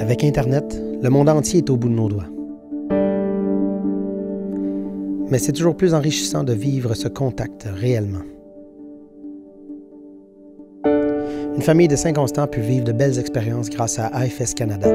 Avec Internet, le monde entier est au bout de nos doigts. Mais c'est toujours plus enrichissant de vivre ce contact réellement. Une famille de Saint-Constant a pu vivre de belles expériences grâce à AFS Canada.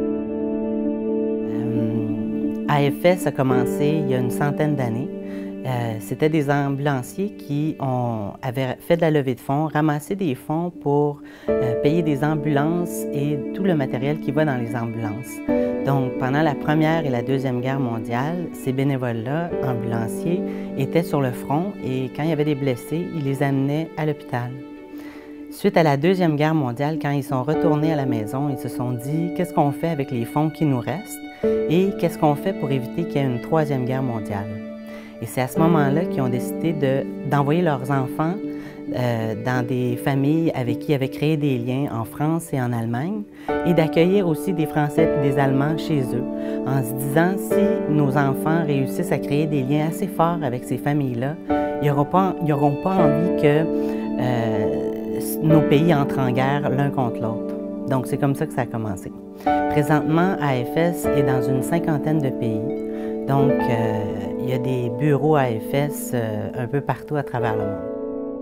AFS a commencé il y a une centaine d'années. C'était des ambulanciers qui avaient fait de la levée de fonds, ramassé des fonds pour payer des ambulances et tout le matériel qui va dans les ambulances. Donc, pendant la Première et la Deuxième Guerre mondiale, ces bénévoles-là, ambulanciers, étaient sur le front et quand il y avait des blessés, ils les amenaient à l'hôpital. Suite à la Deuxième Guerre mondiale, quand ils sont retournés à la maison, ils se sont dit « Qu'est-ce qu'on fait avec les fonds qui nous restent et qu'est-ce qu'on fait pour éviter qu'il y ait une Troisième Guerre mondiale? » Et c'est à ce moment-là qu'ils ont décidé d'envoyer leurs enfants dans des familles avec qui ils avaient créé des liens en France et en Allemagne et d'accueillir aussi des Français et des Allemands chez eux en se disant si nos enfants réussissent à créer des liens assez forts avec ces familles-là, ils n'auront pas envie que nos pays entrent en guerre l'un contre l'autre. Donc c'est comme ça que ça a commencé. Présentement, AFS est dans une cinquantaine de pays. Donc, il y a des bureaux AFS un peu partout à travers le monde.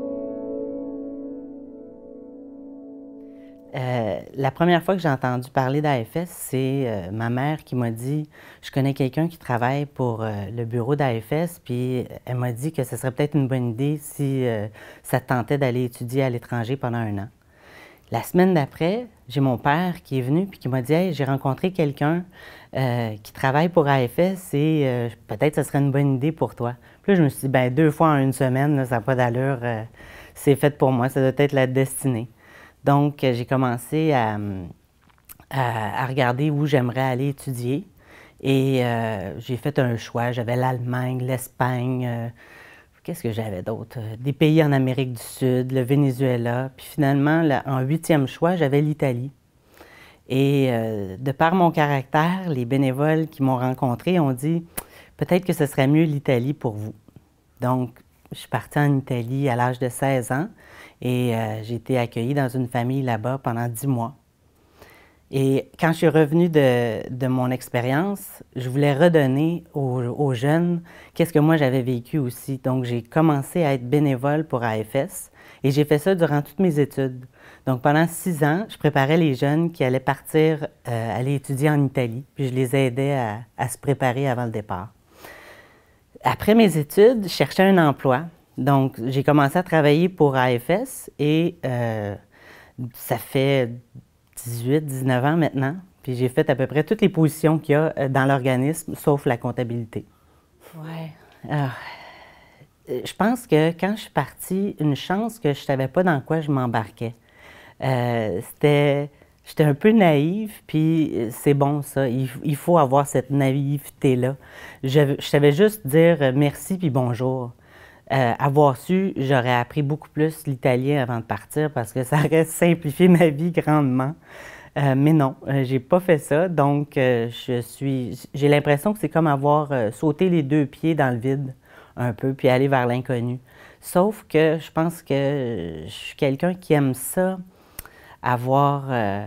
La première fois que j'ai entendu parler d'AFS, c'est ma mère qui m'a dit « Je connais quelqu'un qui travaille pour le bureau d'AFS, puis elle m'a dit que ce serait peut-être une bonne idée si ça te tentait d'aller étudier à l'étranger pendant 1 an. » La semaine d'après, j'ai mon père qui est venu puis qui m'a dit « Hey, j'ai rencontré quelqu'un qui travaille pour AFS et peut-être ce serait une bonne idée pour toi. » Puis là, je me suis dit « Bien, 2 fois en 1 semaine, là, ça n'a pas d'allure, c'est fait pour moi, ça doit être la destinée. » Donc, j'ai commencé à regarder où j'aimerais aller étudier et j'ai fait un choix. J'avais l'Allemagne, l'Espagne, qu'est-ce que j'avais d'autre? Des pays en Amérique du Sud, le Venezuela. Puis finalement, en 8e choix, j'avais l'Italie. Et de par mon caractère, les bénévoles qui m'ont rencontré ont dit « Peut-être que ce serait mieux l'Italie pour vous. » Donc, je suis partie en Italie à l'âge de 16 ans et j'ai été accueillie dans une famille là-bas pendant 10 mois. Et quand je suis revenue de mon expérience, je voulais redonner aux jeunes qu'est-ce que moi j'avais vécu aussi. Donc, j'ai commencé à être bénévole pour AFS et j'ai fait ça durant toutes mes études. Donc, pendant 6 ans, je préparais les jeunes qui allaient partir, aller étudier en Italie, puis je les aidais à se préparer avant le départ. Après mes études, je cherchais un emploi. Donc, j'ai commencé à travailler pour AFS et ça fait 18-19 ans maintenant, puis j'ai fait à peu près toutes les positions qu'il y a dans l'organisme, sauf la comptabilité. Ouais. Je pense que quand je suis partie, une chance que je ne savais pas dans quoi je m'embarquais. J'étais un peu naïve, puis c'est bon ça, il faut avoir cette naïveté-là. Je savais juste dire merci puis bonjour. Avoir su, j'aurais appris beaucoup plus l'italien avant de partir parce que ça aurait simplifié ma vie grandement. Mais non, j'ai pas fait ça, donc j'ai l'impression que c'est comme avoir sauté les 2 pieds dans le vide un peu, puis aller vers l'inconnu. Sauf que je pense que je suis quelqu'un qui aime ça, avoir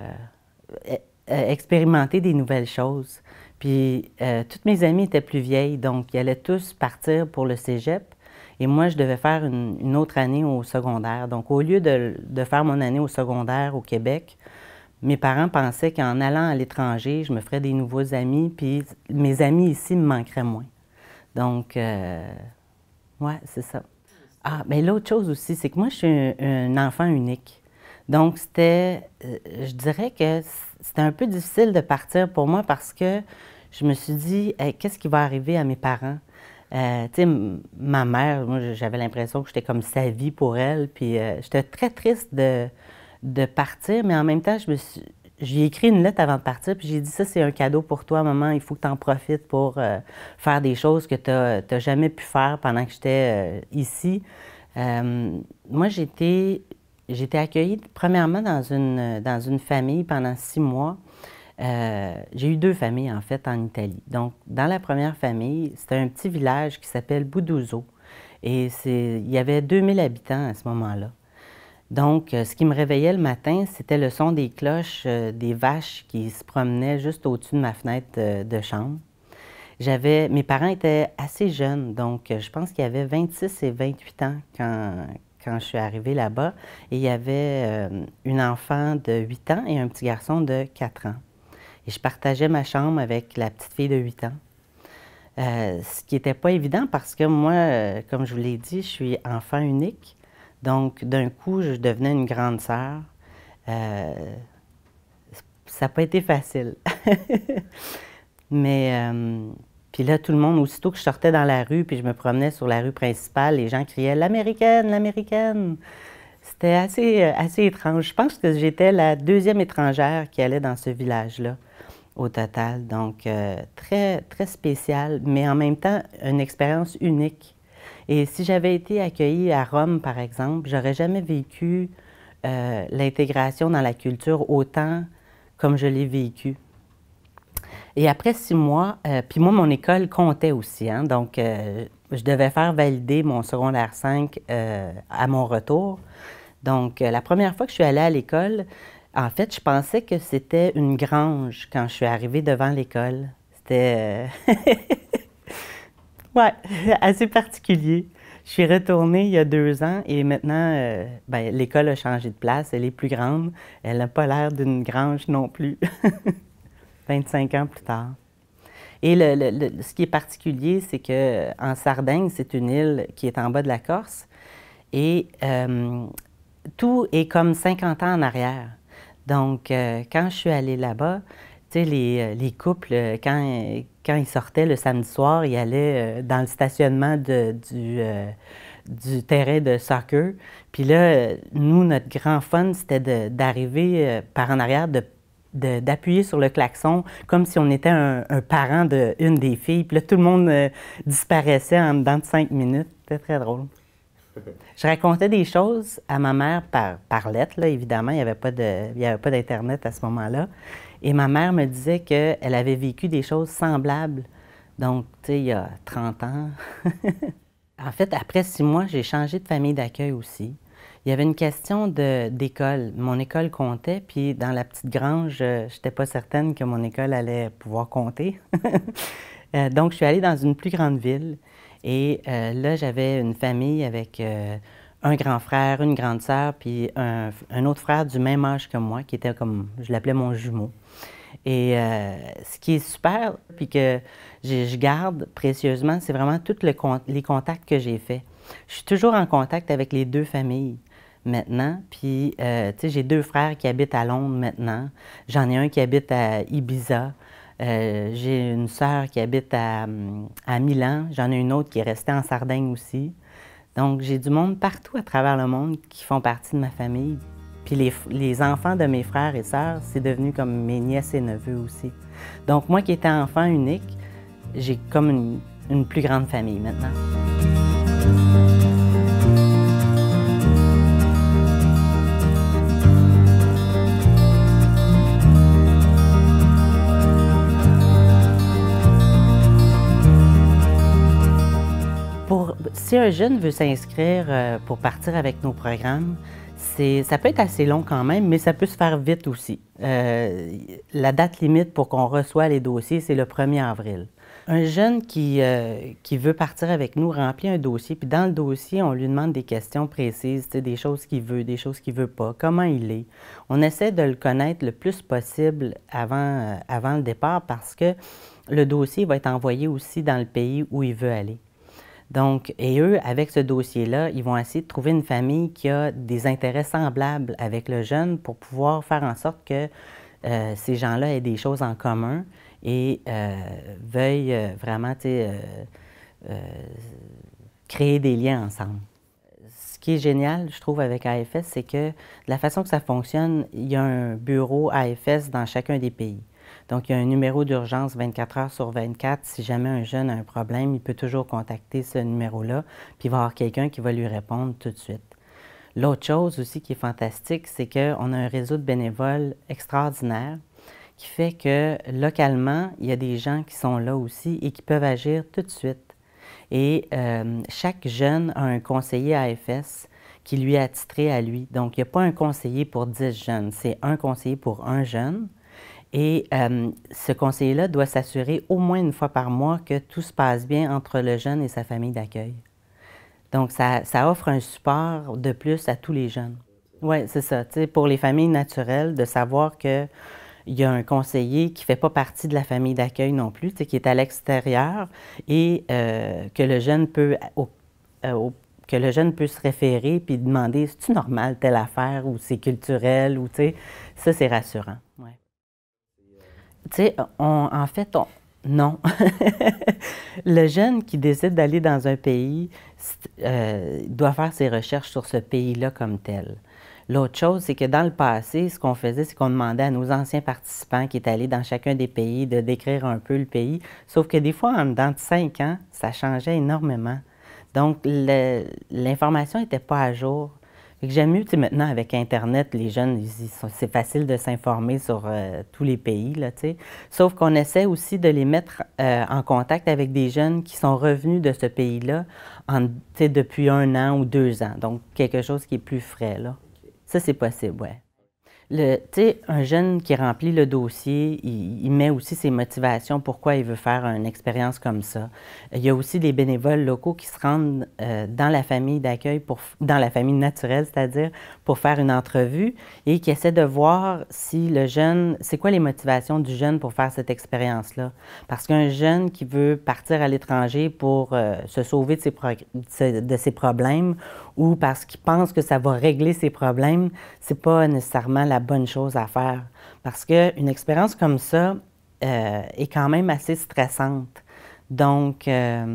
expérimenté des nouvelles choses. Puis toutes mes amies étaient plus vieilles, donc ils allaient tous partir pour le cégep. Et moi, je devais faire une autre année au secondaire. Donc, au lieu de faire mon année au secondaire au Québec, mes parents pensaient qu'en allant à l'étranger, je me ferais des nouveaux amis, puis mes amis ici me manqueraient moins. Donc, ouais, c'est ça. Ah, mais l'autre chose aussi, c'est que moi, je suis un enfant unique. Donc, je dirais que c'était un peu difficile de partir pour moi parce que je me suis dit, hey, qu'est-ce qui va arriver à mes parents? Tu sais, ma mère, moi, j'avais l'impression que j'étais comme sa vie pour elle, puis j'étais très triste de partir, mais en même temps, j'ai écrit une lettre avant de partir, puis j'ai dit, ça, c'est un cadeau pour toi, maman, il faut que tu en profites pour faire des choses que tu n'as jamais pu faire pendant que j'étais ici. Moi, j'ai été accueillie premièrement dans une famille pendant 6 mois. J'ai eu 2 familles, en fait, en Italie. Donc, dans la première famille, c'était un petit village qui s'appelle Buduzzo. Et il y avait 2000 habitants à ce moment-là. Donc, ce qui me réveillait le matin, c'était le son des cloches des vaches qui se promenaient juste au-dessus de ma fenêtre de chambre. Mes parents étaient assez jeunes, donc je pense qu'il y avait 26 et 28 ans quand je suis arrivée là-bas. Et il y avait une enfant de 8 ans et un petit garçon de 4 ans. Et je partageais ma chambre avec la petite fille de 8 ans. Ce qui n'était pas évident parce que moi, comme je vous l'ai dit, je suis enfant unique. Donc, d'un coup, je devenais une grande sœur. Ça n'a pas été facile. Mais, puis là, tout le monde, aussitôt que je sortais dans la rue, puis je me promenais sur la rue principale, les gens criaient « L'Américaine, l'Américaine ». C'était assez étrange. Je pense que j'étais la deuxième étrangère qui allait dans ce village-là, au total. Donc, très, très spécial, mais en même temps, une expérience unique. Et si j'avais été accueillie à Rome, par exemple, j'aurais jamais vécu l'intégration dans la culture autant comme je l'ai vécu. Et après 6 mois, puis moi, mon école comptait aussi, hein, donc je devais faire valider mon secondaire 5 à mon retour. Donc, la première fois que je suis allée à l'école, en fait, je pensais que c'était une grange quand je suis arrivée devant l'école. C'était ouais, assez particulier. Je suis retournée il y a 2 ans et maintenant, ben, l'école a changé de place. Elle est plus grande. Elle n'a pas l'air d'une grange non plus. 25 ans plus tard. Et ce qui est particulier, c'est qu'en Sardaigne, c'est une île qui est en bas de la Corse et tout est comme 50 ans en arrière. Donc, quand je suis allée là-bas, tu sais, les couples, quand ils sortaient le samedi soir, ils allaient dans le stationnement du terrain de soccer. Puis là, nous, notre grand fun, c'était d'arriver par en arrière, d'appuyer sur le klaxon comme si on était un parent d'une des filles. Puis là, tout le monde disparaissait en dedans de 5 minutes. C'était très drôle. Je racontais des choses à ma mère par lettre, là, évidemment. Il n'y avait pas d'Internet à ce moment-là. Et ma mère me disait qu'elle avait vécu des choses semblables. Donc, tu sais, il y a 30 ans. En fait, après 6 mois, j'ai changé de famille d'accueil aussi. Il y avait une question d'école. Mon école comptait, puis dans la petite grange, je n'étais pas certaine que mon école allait pouvoir compter. Donc, je suis allée dans une plus grande ville. Et là, j'avais une famille avec un grand frère, une grande sœur, puis un autre frère du même âge que moi, qui était comme, je l'appelais mon jumeau. Et ce qui est super, puis que je garde précieusement, c'est vraiment tous les contacts que j'ai faits. Je suis toujours en contact avec les 2 familles maintenant. Puis, tu sais, j'ai 2 frères qui habitent à Londres maintenant. J'en ai un qui habite à Ibiza. J'ai une sœur qui habite à Milan. J'en ai une autre qui est restée en Sardaigne aussi. Donc, j'ai du monde partout à travers le monde qui font partie de ma famille. Puis les enfants de mes frères et sœurs, c'est devenu comme mes nièces et neveux aussi. Donc, moi qui étais enfant unique, j'ai comme une plus grande famille maintenant. Si un jeune veut s'inscrire pour partir avec nos programmes, ça peut être assez long quand même, mais ça peut se faire vite aussi. La date limite pour qu'on reçoive les dossiers, c'est le 1er avril. Un jeune qui veut partir avec nous remplit un dossier, puis dans le dossier, on lui demande des questions précises, des choses qu'il veut, des choses qu'il ne veut pas, comment il est. On essaie de le connaître le plus possible avant le départ parce que le dossier va être envoyé aussi dans le pays où il veut aller. Donc, et eux, avec ce dossier-là, ils vont essayer de trouver une famille qui a des intérêts semblables avec le jeune pour pouvoir faire en sorte que ces gens-là aient des choses en commun et veuillent vraiment créer des liens ensemble. Ce qui est génial, je trouve, avec AFS, c'est que de la façon que ça fonctionne, il y a un bureau AFS dans chacun des pays. Donc, il y a un numéro d'urgence 24 heures sur 24. Si jamais un jeune a un problème, il peut toujours contacter ce numéro-là, puis il va y avoir quelqu'un qui va lui répondre tout de suite. L'autre chose aussi qui est fantastique, c'est qu'on a un réseau de bénévoles extraordinaire qui fait que, localement, il y a des gens qui sont là aussi et qui peuvent agir tout de suite. Et chaque jeune a un conseiller AFS qui lui est attitré à lui. Donc, il n'y a pas un conseiller pour 10 jeunes, c'est un conseiller pour un jeune. Et ce conseiller-là doit s'assurer au moins une fois par mois que tout se passe bien entre le jeune et sa famille d'accueil. Donc, ça offre un support de plus à tous les jeunes. Oui, c'est ça. Tu sais, pour les familles naturelles, de savoir qu'il y a un conseiller qui ne fait pas partie de la famille d'accueil non plus, tu sais, qui est à l'extérieur et que le jeune peut, que le jeune peut se référer puis demander c'est-tu normal telle affaire ou c'est culturel ou tu sais, ça c'est rassurant. Ouais. Tu sais, en fait, non. Le jeune qui décide d'aller dans un pays doit faire ses recherches sur ce pays-là comme tel. L'autre chose, c'est que dans le passé, ce qu'on faisait, c'est qu'on demandait à nos anciens participants qui étaient allés dans chacun des pays de décrire un peu le pays. Sauf que des fois, en dedans de 5 ans, ça changeait énormément. Donc, l'information n'était pas à jour. J'aime mieux, tu sais, maintenant, avec Internet, les jeunes, c'est facile de s'informer sur tous les pays, là, tu sais. Sauf qu'on essaie aussi de les mettre en contact avec des jeunes qui sont revenus de ce pays-là tu sais, depuis 1 an ou 2 ans. Donc, quelque chose qui est plus frais, là. Ça, c'est possible, ouais. Tu sais, un jeune qui remplit le dossier, il met aussi ses motivations, pourquoi il veut faire une expérience comme ça. Il y a aussi des bénévoles locaux qui se rendent dans la famille d'accueil, dans la famille naturelle, c'est-à-dire pour faire une entrevue et qui essaient de voir si le jeune, c'est quoi les motivations du jeune pour faire cette expérience-là. Parce qu'un jeune qui veut partir à l'étranger pour se sauver de ses problèmes ou parce qu'il pense que ça va régler ses problèmes, c'est pas nécessairement la bonne chose à faire. Parce qu'une expérience comme ça est quand même assez stressante. Donc,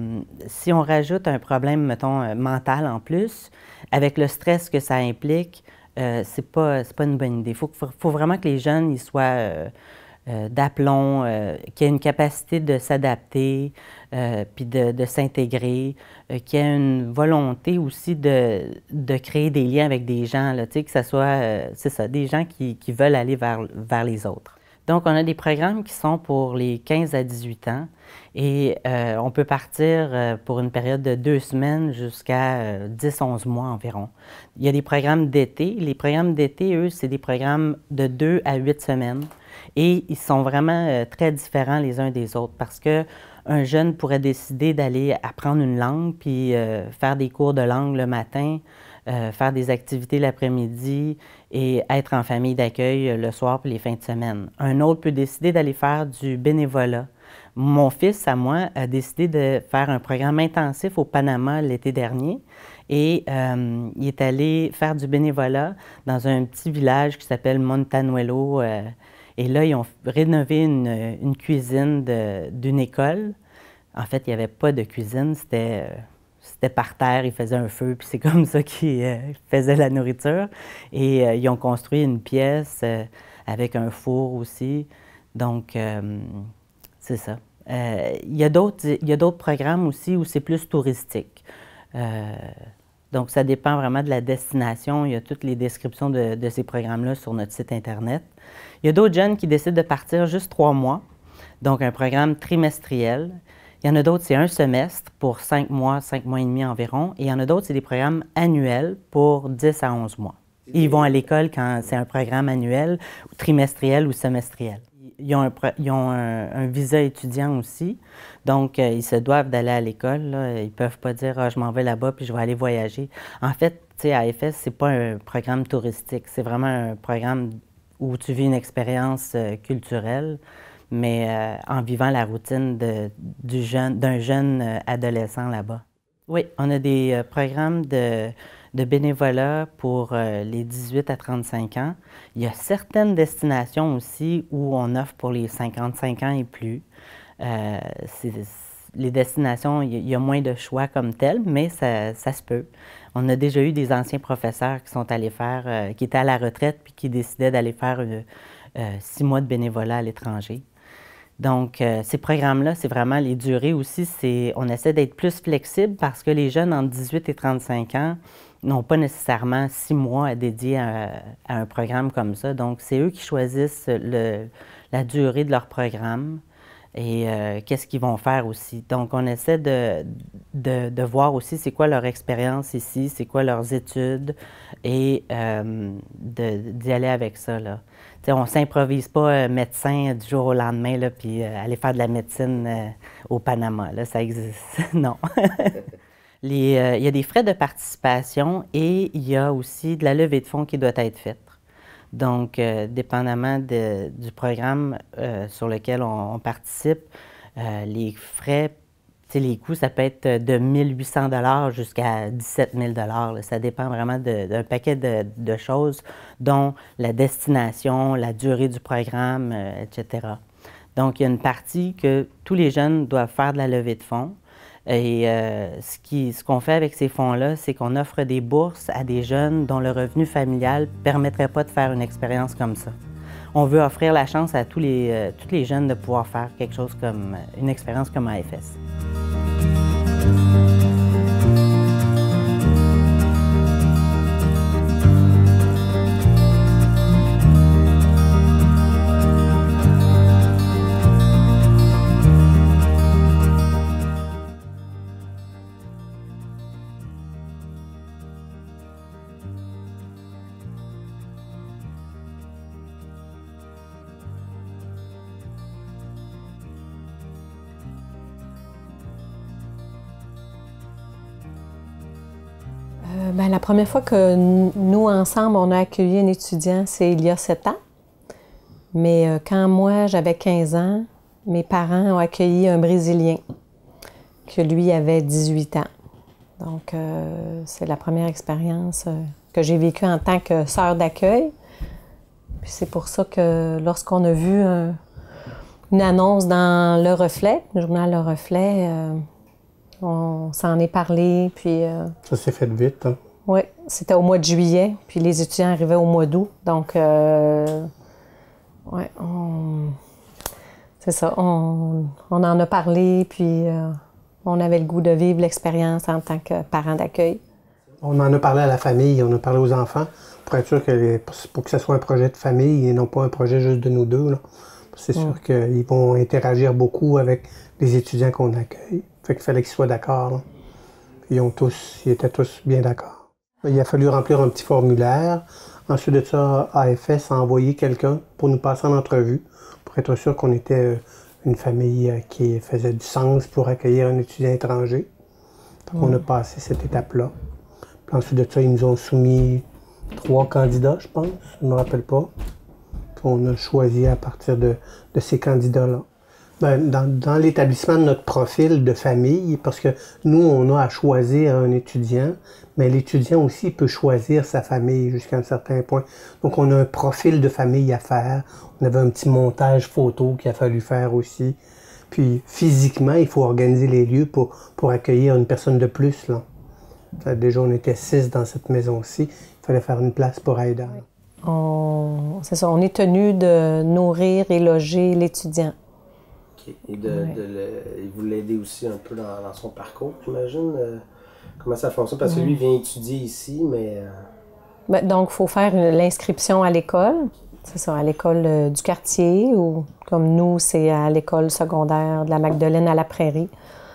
si on rajoute un problème, mettons, mental en plus, avec le stress que ça implique, c'est pas une bonne idée. Faut vraiment que les jeunes ils soient d'aplomb, qu'il y ait une capacité de s'adapter, puis de s'intégrer, qu'il y ait une volonté aussi de créer des liens avec des gens, là, tu sais, que ce soit, c'est ça, des gens qui veulent aller vers les autres. Donc, on a des programmes qui sont pour les 15 à 18 ans et on peut partir pour une période de 2 semaines jusqu'à 10-11 mois environ. Il y a des programmes d'été. Les programmes d'été, eux, c'est des programmes de 2 à 8 semaines. Et ils sont vraiment très différents les uns des autres parce qu'un jeune pourrait décider d'aller apprendre une langue puis faire des cours de langue le matin, faire des activités l'après-midi et être en famille d'accueil le soir puis les fins de semaine. Un autre peut décider d'aller faire du bénévolat. Mon fils, à moi, a décidé de faire un programme intensif au Panama l'été dernier et il est allé faire du bénévolat dans un petit village qui s'appelle Montanuelo. Et là, ils ont rénové une cuisine d'une école. En fait, il n'y avait pas de cuisine, c'était par terre, ils faisaient un feu, puis c'est comme ça qu'ils faisaient la nourriture. Et ils ont construit une pièce avec un four aussi. Donc, c'est ça. Il y a d'autres programmes aussi où c'est plus touristique. Donc, ça dépend vraiment de la destination. Il y a toutes les descriptions de ces programmes-là sur notre site Internet. Il y a d'autres jeunes qui décident de partir juste 3 mois, donc un programme trimestriel. Il y en a d'autres, c'est un semestre pour 5 mois, 5 mois et demi environ. Et il y en a d'autres, c'est des programmes annuels pour 10 à 11 mois. Ils vont à l'école quand c'est un programme annuel, trimestriel ou semestriel. Ils ont un visa étudiant aussi, donc ils se doivent d'aller à l'école. Ils ne peuvent pas dire ah, je m'en vais là-bas puis je vais aller voyager. En fait, tu sais, AFS, ce n'est pas un programme touristique, c'est vraiment un programme où tu vis une expérience culturelle, mais en vivant la routine d'un jeune adolescent là-bas. Oui, on a des programmes de bénévolat pour les 18 à 35 ans. Il y a certaines destinations aussi où on offre pour les 55 ans et plus. Les destinations, il y a moins de choix comme tel, mais ça se peut. On a déjà eu des anciens professeurs qui sont allés faire, qui étaient à la retraite puis qui décidaient d'aller faire 6 mois de bénévolat à l'étranger. Donc, ces programmes-là, c'est vraiment les durées aussi, on essaie d'être plus flexible parce que les jeunes entre 18 et 35 ans n'ont pas nécessairement 6 mois à dédier à un programme comme ça. Donc, c'est eux qui choisissent la durée de leur programme et qu'est-ce qu'ils vont faire aussi. Donc, on essaie de voir aussi c'est quoi leur expérience ici, c'est quoi leurs études et d'y aller avec ça, là. T'sais, on ne s'improvise pas médecin du jour au lendemain, là, puis aller faire de la médecine au Panama, là, ça existe. Non. Il y a des frais de participation et il y a aussi de la levée de fonds qui doit être faite. Donc, dépendamment du programme sur lequel on participe, les frais, les coûts, ça peut être de 1 800 $ jusqu'à 17 000 $. Ça dépend vraiment d'un paquet de choses, dont la destination, la durée du programme, etc. Donc, il y a une partie que tous les jeunes doivent faire de la levée de fonds. Et ce qu'on fait avec ces fonds-là, c'est qu'on offre des bourses à des jeunes dont le revenu familial ne permettrait pas de faire une expérience comme ça. On veut offrir la chance à tous les jeunes de pouvoir faire quelque chose comme une expérience comme AFS. La première fois que nous, ensemble, on a accueilli un étudiant, c'est il y a 7 ans. Mais quand moi, j'avais 15 ans, mes parents ont accueilli un Brésilien, que lui avait 18 ans. Donc, c'est la première expérience que j'ai vécue en tant que sœur d'accueil. Puis c'est pour ça que lorsqu'on a vu une annonce dans Le Reflet, le journal Le Reflet, on s'en est parlé, puis... Ça s'est fait vite, hein? Oui, c'était au mois de juillet, puis les étudiants arrivaient au mois d'août. Donc, ouais, c'est ça, on en a parlé, puis on avait le goût de vivre l'expérience en tant que parent d'accueil. On en a parlé à la famille, on a parlé aux enfants, pour être sûr que, pour que ce soit un projet de famille et non pas un projet juste de nous deux, là. C'est sûr qu'ils vont interagir beaucoup avec les étudiants qu'on accueille. Fait qu'il fallait qu'ils soient d'accord, là. Ils étaient tous bien d'accord. Il a fallu remplir un petit formulaire. Ensuite de ça, AFS a envoyé quelqu'un pour nous passer en entrevue, pour être sûr qu'on était une famille qui faisait du sens pour accueillir un étudiant étranger. Donc, on a passé cette étape-là. Puis ensuite de ça, ils nous ont soumis 3 candidats, je pense, je ne me rappelle pas. Puis on a choisi à partir de ces candidats-là. Ben, dans l'établissement de notre profil de famille, parce que nous, on a à choisir un étudiant, mais l'étudiant aussi peut choisir sa famille jusqu'à un certain point. Donc, on a un profil de famille à faire. On avait un petit montage photo qu'il a fallu faire aussi. Puis, physiquement, il faut organiser les lieux pour accueillir une personne de plus, là. Déjà, on était 6 dans cette maison-ci. Il fallait faire une place pour Aïda. C'est ça, on est tenu de nourrir et loger l'étudiant. Et vous l'aidez aussi un peu dans son parcours, j'imagine. Comment ça fonctionne? Parce que lui, il vient étudier ici, mais... Donc, il faut faire l'inscription à l'école. C'est ça, à l'école du quartier, ou comme nous, c'est à l'école secondaire de la Magdeleine à la Prairie.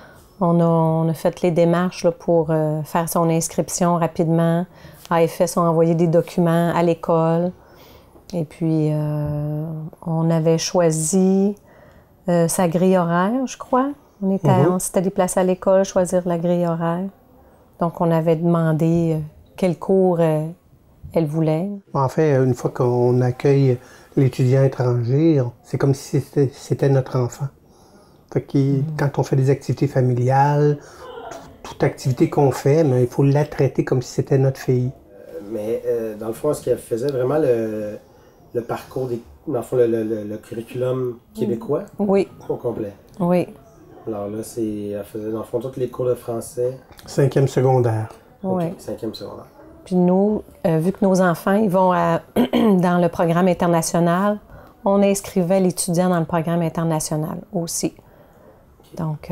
On a fait les démarches là, pour faire son inscription rapidement. AFS ont envoyé des documents à l'école. Et puis, on avait choisi... sa grille horaire, je crois. On s'était déplacé à l'école, choisir la grille horaire. Donc, on avait demandé quel cours elle voulait. En fait, une fois qu'on accueille l'étudiant étranger, c'est comme si c'était notre enfant. Fait que quand on fait des activités familiales, toute activité qu'on fait, mais il faut la traiter comme si c'était notre fille. Mais dans le fond, est-ce qu'elle faisait vraiment le parcours dans le fond, le curriculum québécois? Oui. Au complet? Oui. Alors là, elle faisait dans le fond tous les cours de français. 5e secondaire. Oui. Okay, 5e secondaire. Puis nous, vu que nos enfants, ils vont dans le programme international, on inscrivait l'étudiant dans le programme international aussi. Donc...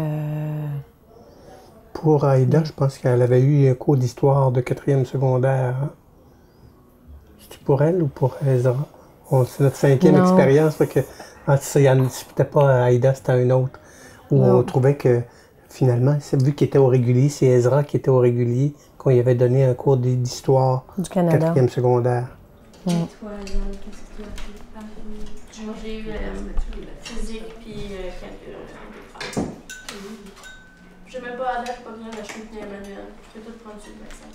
Pour Aïda, je pense qu'elle avait eu un cours d'histoire de 4e secondaire. Hein? C'est pour elle ou pour Ezra? C'est notre 5e expérience, fait que Ah, c'est ça, c'était pas Aïda, c'était un autre. Où on trouvait que, finalement, vu qu'il était au régulier, c'est Ezra qui était au régulier, qu'on lui avait donné un cours d'histoire Du Canada. 4e secondaire. Et toi, Yann, qu'est-ce que tu as fait? Moi, j'ai eu physique puis calcul. J'ai même pas à date, pas besoin d'acheter ni un manuel. Je peux tout prendre sur le vaccin.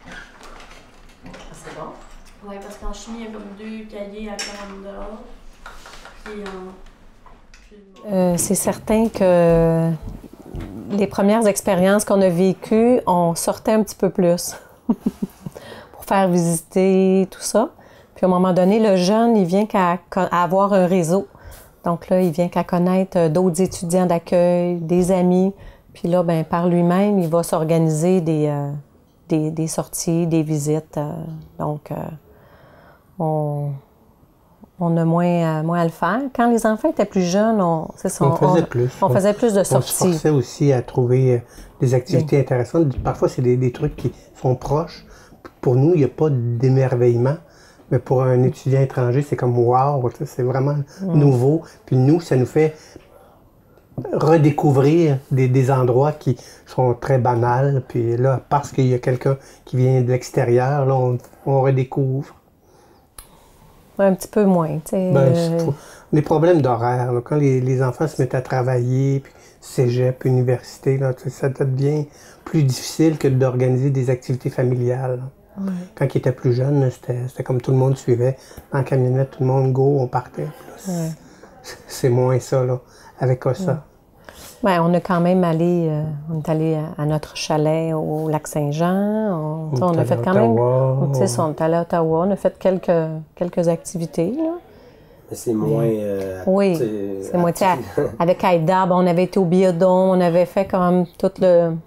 C'est bon? Oui, parce qu'en chimie, il y a comme 2 cahiers à 40 $. C'est certain que les premières expériences qu'on a vécues, on sortait un petit peu plus pour faire visiter tout ça. Puis à un moment donné, le jeune, il vient qu'à avoir un réseau. Donc là, il vient qu'à connaître d'autres étudiants d'accueil, des amis. Puis là, ben, par lui-même, il va s'organiser des sorties, des visites. Donc, on a moins à le faire. Quand les enfants étaient plus jeunes, on faisait plus de sorties. On se forçait aussi à trouver des activités intéressantes. Parfois, c'est des trucs qui sont proches. Pour nous, il n'y a pas d'émerveillement. Mais pour un étudiant étranger, c'est comme wow, c'est vraiment nouveau. Puis nous, ça nous fait redécouvrir des endroits qui sont très banals. Puis là, parce qu'il y a quelqu'un qui vient de l'extérieur, là, on redécouvre. Un petit peu moins, tu sais. Des problèmes d'horaire. Quand les enfants se mettent à travailler, puis cégep, université, là, ça devient plus difficile que d'organiser des activités familiales. Ouais. Quand ils étaient plus jeunes, c'était comme tout le monde suivait. En camionnette, tout le monde go, on partait. Là, c'est moins ça, là, avec ça. Ouais, on a quand même allé, on est allé à notre chalet au Lac-Saint-Jean. On a fait quand même. On est allé à Ottawa, on a fait quelques activités, là. Mais c'est moins. Oui, c'est moins. Avec Aïda, on avait été au Biodôme, on avait fait comme toutes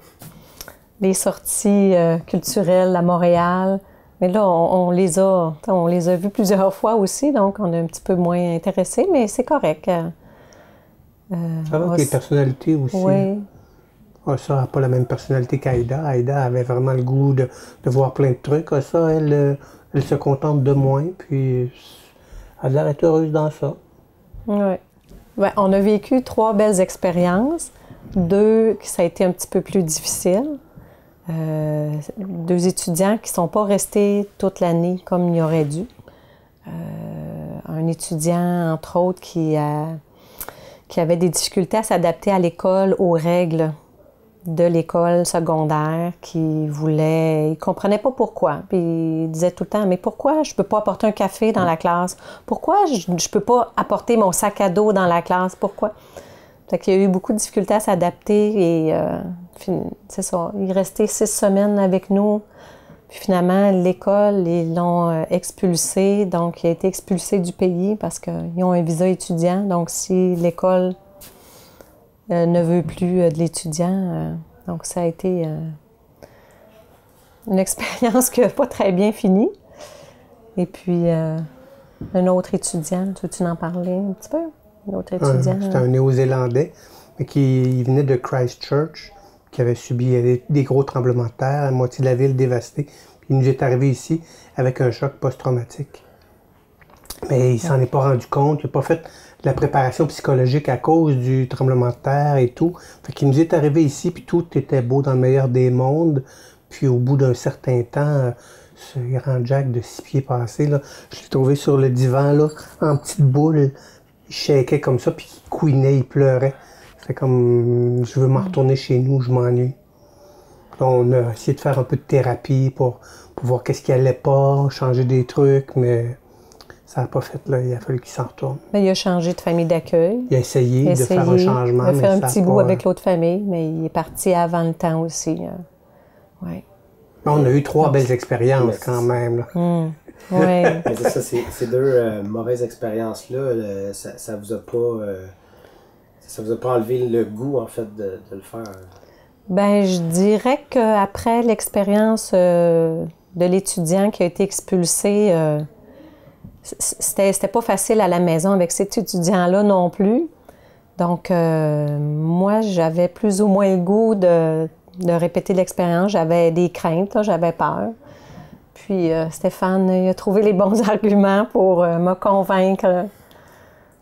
les sorties culturelles à Montréal. Mais là, on les a vues plusieurs fois aussi, donc on est un petit peu moins intéressés, mais c'est correct. Ça va avec les personnalités aussi. Oui. Ça n'a pas la même personnalité qu'Aïda. Aïda avait vraiment le goût de voir plein de trucs. Ça, elle se contente de moins, puis elle a l'air d'être heureuse dans ça. Oui. Ben, on a vécu 3 belles expériences. 2 ça a été un petit peu plus difficile. 2 étudiants qui ne sont pas restés toute l'année comme il aurait dû. Un étudiant, entre autres, qui avait des difficultés à s'adapter à l'école, aux règles de l'école secondaire, il ne comprenait pas pourquoi. Puis il disait tout le temps, mais pourquoi je ne peux pas apporter un café dans la classe? Pourquoi je ne peux pas apporter mon sac à dos dans la classe? Pourquoi? Fait qu'il y a eu beaucoup de difficultés à s'adapter et c'est ça. Il est resté 6 semaines avec nous. Puis finalement, l'école, ils l'ont expulsé. Donc, il a été expulsé du pays parce qu'ils ont un visa étudiant. Donc, si l'école ne veut plus de l'étudiant, donc ça a été une expérience qui n'a pas très bien fini. Et puis, un autre étudiant, tu veux en parler un petit peu? Un autre étudiant. C'était un Néo-Zélandais, mais qui venait de Christchurch, qui avait subi des gros tremblements de terre, la moitié de la ville dévastée. Puis il nous est arrivé ici avec un choc post-traumatique. Mais il s'en est pas rendu compte, il n'a pas fait de la préparation psychologique à cause du tremblement de terre et tout. Fait qu'il nous est arrivé ici, puis tout était beau dans le meilleur des mondes. Puis au bout d'un certain temps, ce grand Jack de 6 pieds passés, là, je l'ai trouvé sur le divan, là, en petite boule. Il shakeait comme ça, puis il couinait, il pleurait. C'était comme, je veux m'en retourner chez nous, je m'ennuie. On a essayé de faire un peu de thérapie pour voir qu'est-ce qui allait pas, changer des trucs, mais ça n'a pas fait, là. Il a fallu qu'il s'en retourne. Mais il a changé de famille d'accueil. Il a essayé de faire un changement, mais il a fait un petit bout avec l'autre famille, mais il est parti avant le temps aussi. Ouais. On a eu 3 belles expériences quand même, là. Oui. Mais c'est ça, ces 2 mauvaises expériences-là, ça vous a pas enlevé le goût, en fait, de le faire? Bien, je dirais qu'après l'expérience de l'étudiant qui a été expulsé, c'était pas facile à la maison avec cet étudiant-là non plus. Donc, moi, j'avais plus ou moins le goût de répéter l'expérience. J'avais des craintes, là, j'avais peur. Puis Stéphane il a trouvé les bons arguments pour me convaincre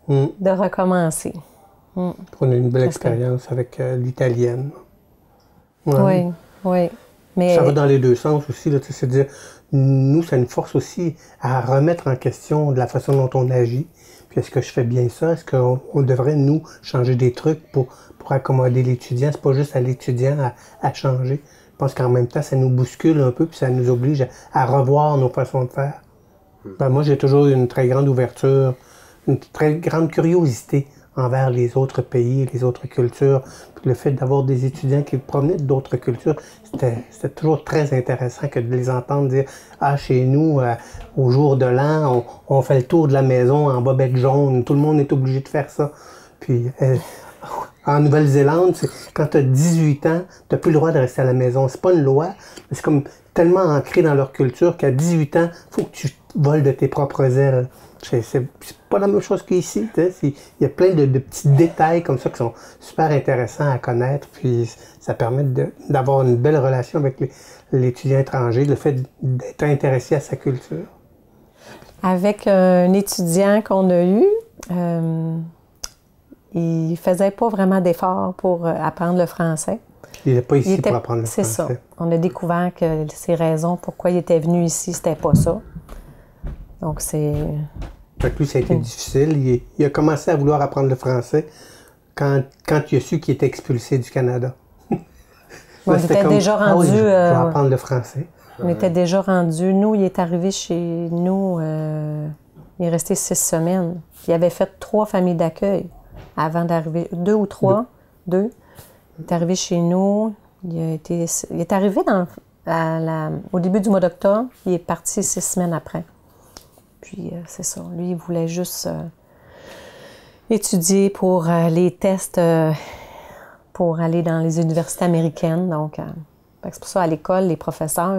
de recommencer. On a eu une belle expérience avec l'italienne. Oui, oui. Mais ça va dans les deux sens aussi, là, c'est-à-dire, nous, ça nous force aussi à remettre en question de la façon dont on agit. Puis est-ce que je fais bien ça? Est-ce qu'on devrait, nous, changer des trucs pour accommoder l'étudiant? C'est pas juste à l'étudiant à changer. Je pense qu'en même temps, ça nous bouscule un peu, puis ça nous oblige à revoir nos façons de faire. Ben, moi, j'ai toujours eu une très grande ouverture, une très grande curiosité envers les autres pays, les autres cultures. Puis le fait d'avoir des étudiants qui provenaient d'autres cultures, c'était toujours très intéressant que de les entendre dire « Ah, chez nous, au jour de l'an, on fait le tour de la maison en bobette jaune. Tout le monde est obligé de faire ça. » Puis en Nouvelle-Zélande, quand tu as 18 ans, tu n'as plus le droit de rester à la maison. C'est pas une loi, mais c'est comme tellement ancré dans leur culture qu'à 18 ans, il faut que tu voles de tes propres ailes. C'est pas la même chose qu'ici. Il y a plein de petits détails comme ça qui sont super intéressants à connaître. Puis ça permet d'avoir une belle relation avec l'étudiant étranger, le fait d'être intéressé à sa culture. Avec un étudiant qu'on a eu, il ne faisait pas vraiment d'efforts pour apprendre le français. Il n'est pas ici pour apprendre le français. C'est ça. On a découvert que ses raisons pourquoi il était venu ici, c'était pas ça. Donc, c'est... Fait que lui, ça a été difficile. Il a commencé à vouloir apprendre le français quand il a su qu'il était expulsé du Canada. On était déjà rendu... oui, je vais apprendre le français. On était déjà rendu... Nous, il est arrivé chez nous... il est resté 6 semaines. Il avait fait 3 familles d'accueil avant d'arriver. 2 ou 3. 2. Il est arrivé chez nous. Il est arrivé au début du mois d'octobre. Il est parti 6 semaines après. Puis, c'est ça. Lui, il voulait juste étudier pour les tests pour aller dans les universités américaines. Donc, c'est pour ça, à l'école, les professeurs,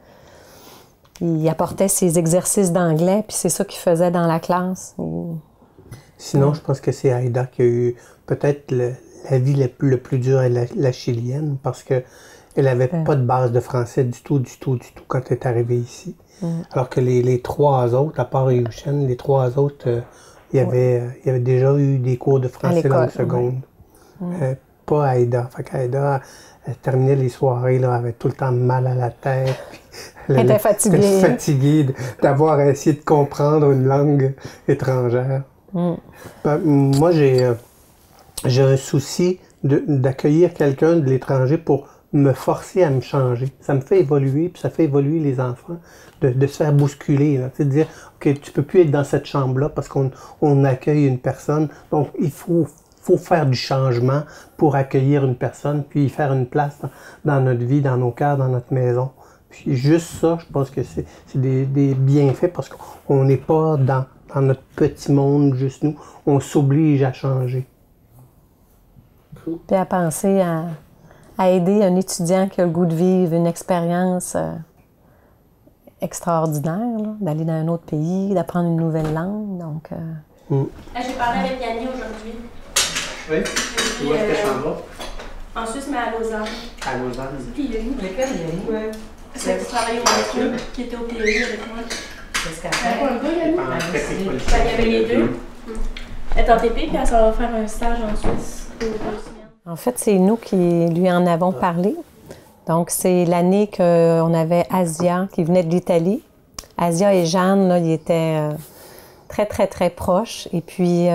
ils apportaient ces exercices d'anglais, puis c'est ça qu'ils faisaient dans la classe. Sinon, je pense que c'est Aïda qui a eu peut-être la vie le plus dur à la chilienne, parce qu'elle n'avait pas de base de français du tout quand elle est arrivée ici. Alors que les 3 autres, à part Yuchen, les 3 autres, il y avait déjà eu des cours de français dans le seconde. Pas Aïda. Fait qu'Aïda, elle terminait les soirées, là, elle avait tout le temps mal à la tête. Elle était fatiguée. Elle était fatiguée d'avoir essayé de comprendre une langue étrangère. Ben, moi, j'ai un souci d'accueillir quelqu'un de l'étranger pour me forcer à me changer. Ça me fait évoluer, puis ça fait évoluer les enfants, de se faire bousculer. De dire, OK, tu peux plus être dans cette chambre-là parce qu'on accueille une personne. Donc, il faut faire du changement pour accueillir une personne, puis faire une place dans notre vie, dans nos cœurs, dans notre maison. Puis juste ça, je pense que c'est des bienfaits parce qu'on n'est pas dans notre petit monde, juste nous. On s'oblige à changer. Puis à penser à aider un étudiant qui a le goût de vivre une expérience extraordinaire, d'aller dans un autre pays, d'apprendre une nouvelle langue. Donc, J'ai parlé avec Yanni aujourd'hui. Oui? Où est-ce que ça va? En Suisse, mais à Lausanne. À Lausanne. Puis Yanni. Lequel, Yanni? Oui. Celle qui travaille au métro, qui était au PE avec moi. Qu'est-ce qu'elle Elle a pas un fait? gars, Yanni? Il y avait les deux. Elle est en TP, puis elle s'en va faire un stage en Suisse pour 2 semaines. En fait, c'est nous qui lui en avons parlé. Donc, c'est l'année qu'on avait Asia qui venait de l'Italie. Asia et Jeanne, là, ils étaient très, très, très proches. Et puis,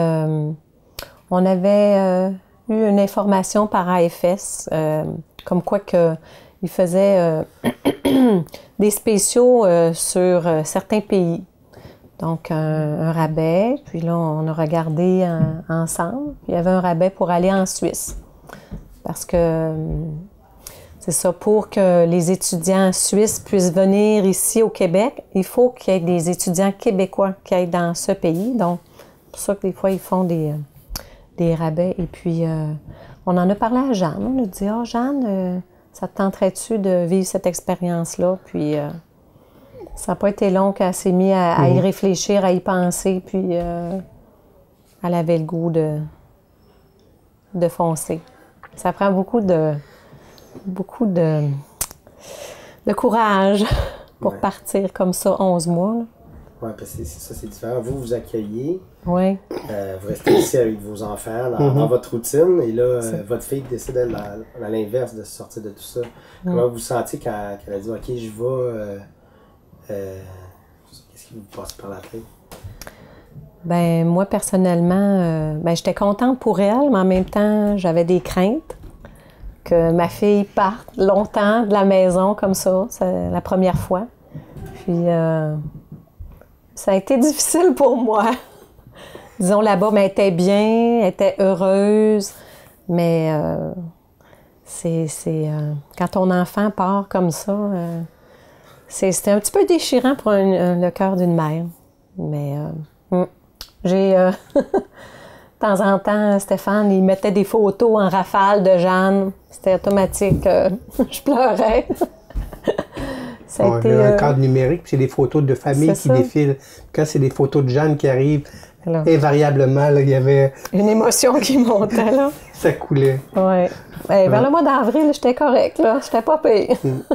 on avait eu une information par AFS, comme quoi qu'ils faisaient des spéciaux sur certains pays. Donc, un rabais. Puis là, on a regardé ensemble. Puis il y avait un rabais pour aller en Suisse. Parce que, c'est ça, pour que les étudiants suisses puissent venir ici au Québec, il faut qu'il y ait des étudiants québécois qui aillent dans ce pays. Donc, c'est pour ça que des fois, ils font des rabais. Et puis, on en a parlé à Jeanne. On a dit, « Ah, Jeanne, ça te tenterait-tu de vivre cette expérience-là? » Puis, ça n'a pas été long qu'elle s'est mise à y réfléchir, à y penser. Puis, elle avait le goût de foncer. Ça prend beaucoup de courage pour partir comme ça 11 mois. Là. Oui, parce que ça, c'est différent. Vous, vous accueillez. Oui. Vous restez ici avec vos enfants dans votre routine. Et là, votre fille décide, à l'inverse, de sortir de tout ça. Comment vous vous sentez quand elle a dit « OK, je vais... qu'est-ce qui vous passe par la tête? Ben moi, personnellement, j'étais contente pour elle, mais en même temps, j'avais des craintes que ma fille parte longtemps de la maison comme ça. C'est la première fois. Puis, ça a été difficile pour moi. Disons, là-bas, mais elle était bien, elle était heureuse, mais quand ton enfant part comme ça, c'était un petit peu déchirant pour le cœur d'une mère. Mais j'ai... de temps en temps, Stéphane, il mettait des photos en rafale de Jeanne. C'était automatique. Je pleurais. Ça a été, un cadre numérique, puis c'est des photos de famille qui défilent. Quand c'est des photos de Jeanne qui arrivent, là, invariablement, là, il y avait... une émotion qui montait, là. Ça coulait. Oui. Vers le mois d'avril, j'étais correcte, là. J'étais pas pire.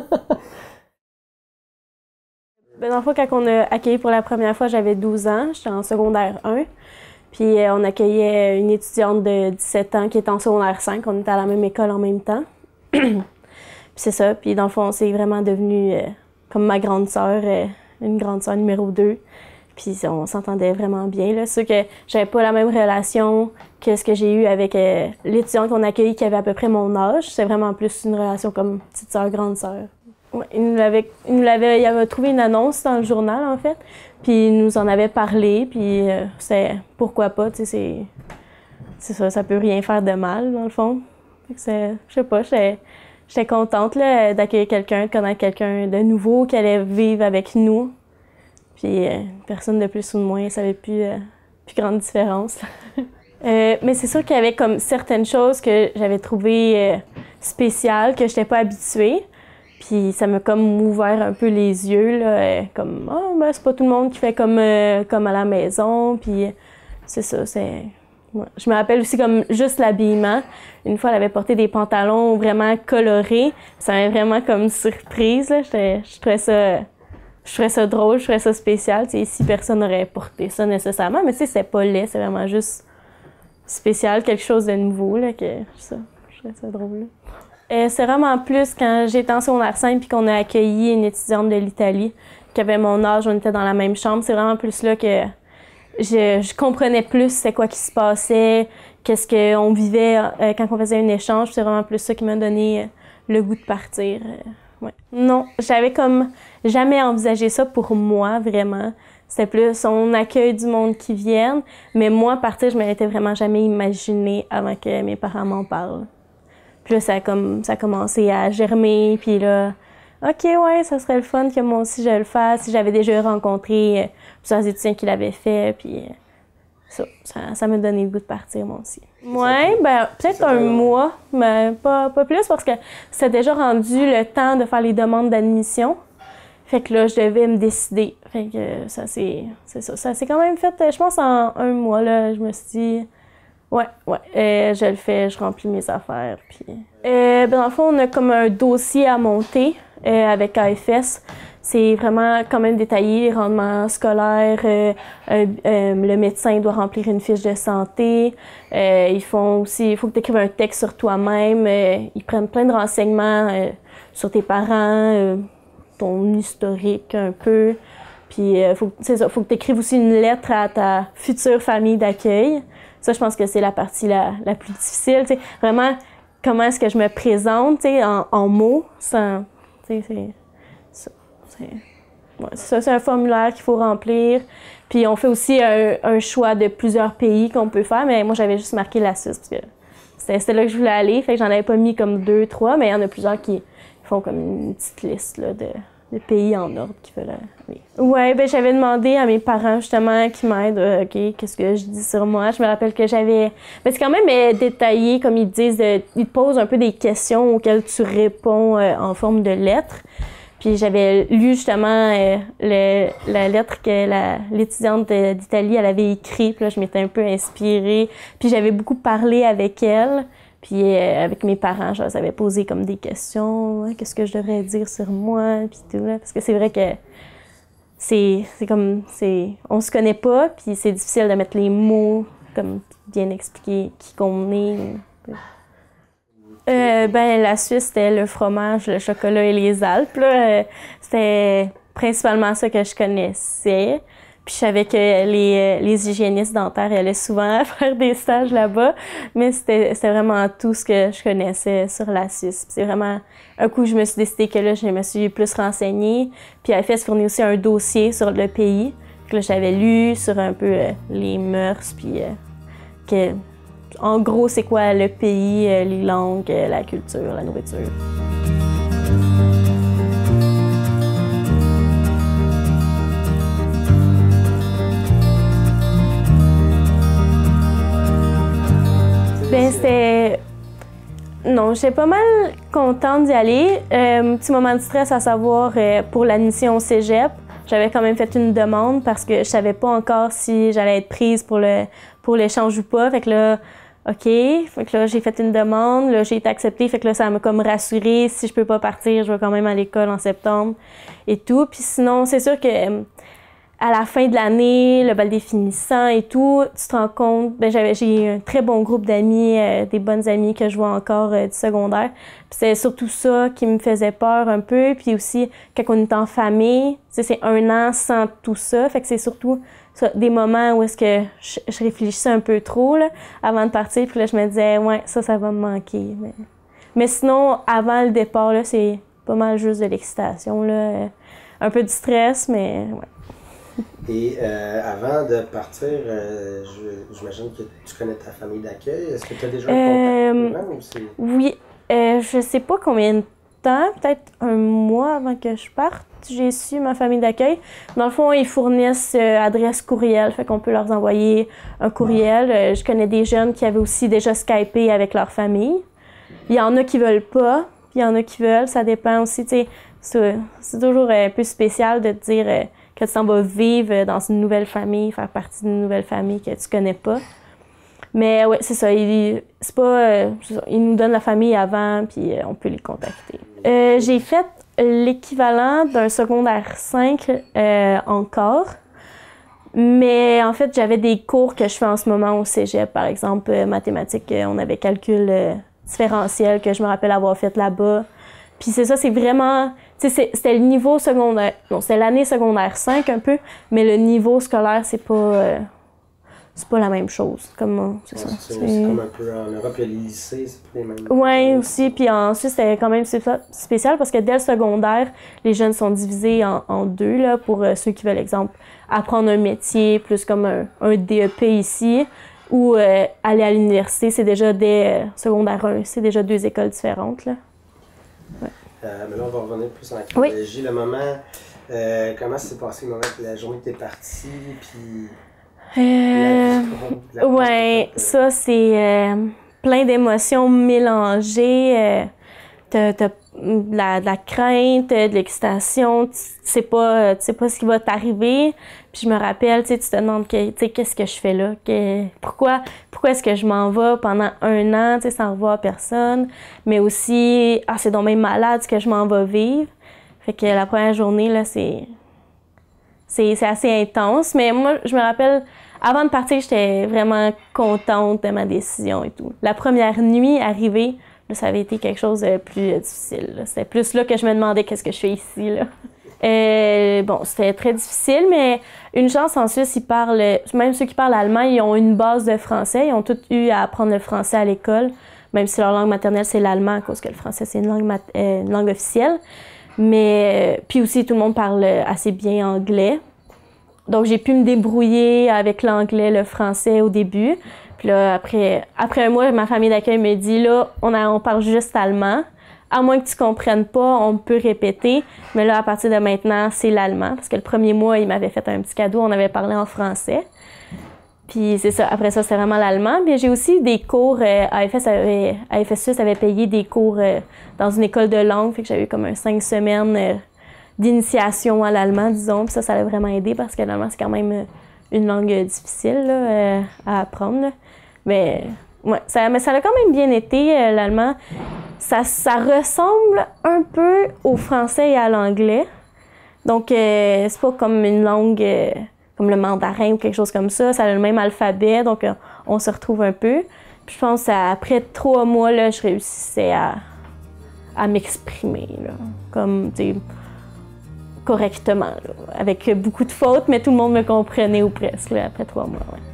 Dans le fond, quand on a accueilli pour la première fois, j'avais 12 ans. J'étais en secondaire 1. Puis on accueillait une étudiante de 17 ans qui était en secondaire 5. On était à la même école en même temps. Puis c'est ça. Puis dans le fond, c'est vraiment devenu comme ma grande sœur, une grande sœur numéro 2. Puis on s'entendait vraiment bien. C'est sûr que j'avais pas la même relation que ce que j'ai eu avec l'étudiante qu'on a accueillie qui avait à peu près mon âge. C'est vraiment plus une relation comme petite sœur, grande sœur. Ouais, il avait trouvé une annonce dans le journal, en fait. Puis il nous en avait parlé. Puis c'est pourquoi pas, tu sais, c'est ça, ça peut rien faire de mal, dans le fond. Je sais pas, j'étais contente là, d'accueillir quelqu'un, de connaître quelqu'un de nouveau qui allait vivre avec nous. Puis personne de plus ou de moins, ça avait plus grande différence. Mais c'est sûr qu'il y avait comme certaines choses que j'avais trouvées spéciales, que je n'étais pas habituée. Puis ça m'a comme ouvert un peu les yeux, là, comme « Ah, oh, ben c'est pas tout le monde qui fait comme à la maison. » Puis c'est ça, Ouais. Je me rappelle aussi comme juste l'habillement. Une fois, elle avait porté des pantalons vraiment colorés. Ça m'a vraiment comme surprise, là. Je trouvais ça drôle, je trouvais ça spécial. T'sais, ici, personne n'aurait porté ça nécessairement, mais c'est pas laid, c'est vraiment juste spécial, quelque chose de nouveau, là, je trouvais ça drôle. C'est vraiment plus quand j'étais en secondaire 5 puis qu'on a accueilli une étudiante de l'Italie qui avait mon âge, on était dans la même chambre. C'est vraiment plus là que je comprenais plus c'est quoi qui se passait, qu'est-ce qu'on vivait quand on faisait un échange. C'est vraiment plus ça qui m'a donné le goût de partir. Ouais. Non, j'avais comme jamais envisagé ça pour moi, vraiment. C'était plus, on accueille du monde qui vienne, mais moi, partir, je ne m'étais vraiment jamais imaginé avant que mes parents m'en parlent. Puis là, ça a commencé à germer, puis là, OK, ouais, ça serait le fun que moi aussi je le fasse. J'avais déjà rencontré plusieurs étudiants qui l'avaient fait, puis ça m'a donné le goût de partir, moi aussi. Ouais, ben peut-être un mois, mais pas plus, parce que c'était déjà rendu le temps de faire les demandes d'admission. Fait que là, je devais me décider. Fait que ça s'est quand même fait, je pense, en un mois, là, je me suis dit... Ouais, je le fais, je remplis mes affaires. Puis, dans le fond, on a comme un dossier à monter avec AFS. C'est vraiment quand même détaillé, les rendements scolaires. Le médecin doit remplir une fiche de santé. Il faut que tu écrives un texte sur toi-même. Ils prennent plein de renseignements sur tes parents, ton historique un peu. Puis, faut que tu écrives aussi une lettre à ta future famille d'accueil. Ça, je pense que c'est la partie la plus difficile. T'sais. Vraiment, comment est-ce que je me présente en mots. C'est un formulaire qu'il faut remplir. Puis on fait aussi un choix de plusieurs pays qu'on peut faire, mais moi, j'avais juste marqué la Suisse parce que c'était là que je voulais aller. Fait que j'en avais pas mis comme 2, 3, mais il y en a plusieurs qui font comme une petite liste là, de pays en ordre qui veulent aller. Ouais, ben j'avais demandé à mes parents justement qui m'aident, OK, qu'est-ce que je dis sur moi. Je me rappelle que j'avais... Ben c'est quand même détaillé, comme ils disent, ils te posent un peu des questions auxquelles tu réponds en forme de lettres. Puis j'avais lu justement la lettre que l'étudiante d'Italie, elle avait écrite. Puis là, je m'étais un peu inspirée. Puis j'avais beaucoup parlé avec elle. Puis avec mes parents, je leur avais posé comme des questions. Qu'est-ce que je devrais dire sur moi? Puis tout, là. Parce que c'est vrai que on se connaît pas, puis c'est difficile de mettre les mots, comme bien expliquer qui qu'on est. La Suisse, c'était le fromage, le chocolat et les Alpes, là. C'était principalement ça que je connaissais. Puis je savais que les hygiénistes dentaires allaient souvent faire des stages là-bas, mais c'était vraiment tout ce que je connaissais sur la Suisse. Puis c'est vraiment un coup je me suis décidé que là, je me suis plus renseignée. Puis AFS fournit aussi un dossier sur le pays que là, j'avais lu sur un peu les mœurs, puis en gros, c'est quoi le pays, les langues, la culture, la nourriture. Non, j'étais pas mal contente d'y aller. Petit moment de stress à savoir pour l'admission au cégep. J'avais quand même fait une demande parce que je savais pas encore si j'allais être prise pour l'échange ou pas. Fait que là, OK. Fait que là, j'ai fait une demande. Là, j'ai été acceptée. Fait que là, ça m'a comme rassurée. Si je peux pas partir, je vais quand même à l'école en septembre et tout. Puis sinon, c'est sûr que à la fin de l'année, le bal des finissants et tout, tu te rends compte, j'ai un très bon groupe d'amis, des bonnes amies que je vois encore du secondaire. Puis c'est surtout ça qui me faisait peur un peu. Puis aussi, quand on est en famille, c'est 1 an sans tout ça. Fait que c'est surtout ça, des moments où est-ce que je réfléchissais un peu trop là, avant de partir. Puis là, je me disais, ouais, ça va me manquer. Mais sinon, avant le départ, là, c'est pas mal juste de l'excitation, là. Un peu du stress, mais ouais. Et avant de partir, j'imagine que tu connais ta famille d'accueil. Est-ce que tu as déjà un contact ou c'est... Oui, je sais pas combien de temps, peut-être 1 mois avant que je parte, j'ai su ma famille d'accueil. Dans le fond, ils fournissent adresse courriel, fait qu'on peut leur envoyer un courriel. Je connais des jeunes qui avaient aussi déjà Skypé avec leur famille. Il y en a qui veulent pas, puis il y en a qui veulent, ça dépend aussi, tu sais, c'est toujours un peu spécial de te dire que tu t'en vas vivre dans une nouvelle famille, faire partie d'une nouvelle famille que tu connais pas. Mais ouais, c'est ça. Ils nous donnent la famille avant, puis on peut les contacter. J'ai fait l'équivalent d'un secondaire 5 encore. Mais en fait, j'avais des cours que je fais en ce moment au cégep. Par exemple, mathématiques, on avait calcul différentiel que je me rappelle avoir fait là-bas. Puis c'est ça, c'est vraiment... Tu sais, c'était le niveau secondaire... Non, c'était l'année secondaire 5 un peu, mais le niveau scolaire, c'est pas la même chose. C'est comme un peu en Europe, il y a les lycées, c'est pas les mêmes... Oui, aussi. Puis ensuite, c'était quand même spécial parce que dès le secondaire, les jeunes sont divisés en 2, là, pour ceux qui veulent, exemple, apprendre un métier, plus comme un DEP ici, ou aller à l'université, c'est déjà dès secondaire 1. C'est déjà 2 écoles différentes, là. Ouais. Mais là, on va revenir plus en chronologie. Oui. Le moment, comment s'est passé le moment que la journée que t'es partie, puis... Oui, ça, c'est plein d'émotions mélangées. T'as de la crainte, de l'excitation, tu sais pas ce qui va t'arriver. Puis je me rappelle, tu te demandes qu'est-ce que je fais là, pourquoi est-ce que je m'en vais pendant 1 an, sans revoir personne, mais aussi c'est donc même malade ce que je m'en vais vivre. Fait que la première journée là, c'est assez intense, mais moi je me rappelle avant de partir, j'étais vraiment contente de ma décision et tout. La première nuit arrivée, là, ça avait été quelque chose de plus difficile. C'était plus là que je me demandais qu'est-ce que je fais ici, là. Bon, c'était très difficile, mais une chance en Suisse, même ceux qui parlent allemand, ils ont une base de français. Ils ont tous eu à apprendre le français à l'école, même si leur langue maternelle, c'est l'allemand, à cause que le français, c'est une langue officielle. Mais, puis aussi, tout le monde parle assez bien anglais. Donc, j'ai pu me débrouiller avec l'anglais, le français au début. Puis là, après 1 mois, ma famille d'accueil me dit, là, on parle juste allemand. À moins que tu comprennes pas, on peut répéter. Mais là, à partir de maintenant, c'est l'allemand. Parce que le premier mois, il m'avait fait un petit cadeau, on avait parlé en français. Puis c'est ça, après ça, c'est vraiment l'allemand. Mais j'ai aussi des cours, AFS Suisse avait payé des cours dans une école de langue. Fait que j'avais eu comme 5 semaines d'initiation à l'allemand, disons. Puis ça a vraiment aidé parce que l'allemand, c'est quand même une langue difficile là, à apprendre. Là. Mais ça a quand même bien été, l'allemand. Ça ressemble un peu au français et à l'anglais, Donc, c'est pas comme une langue comme le mandarin ou quelque chose comme ça. Ça a le même alphabet, donc on se retrouve un peu. Puis je pense qu'après 3 mois, là, je réussissais à m'exprimer, là, comme, correctement, là, avec beaucoup de fautes, mais tout le monde me comprenait ou presque, là, après 3 mois. Ouais.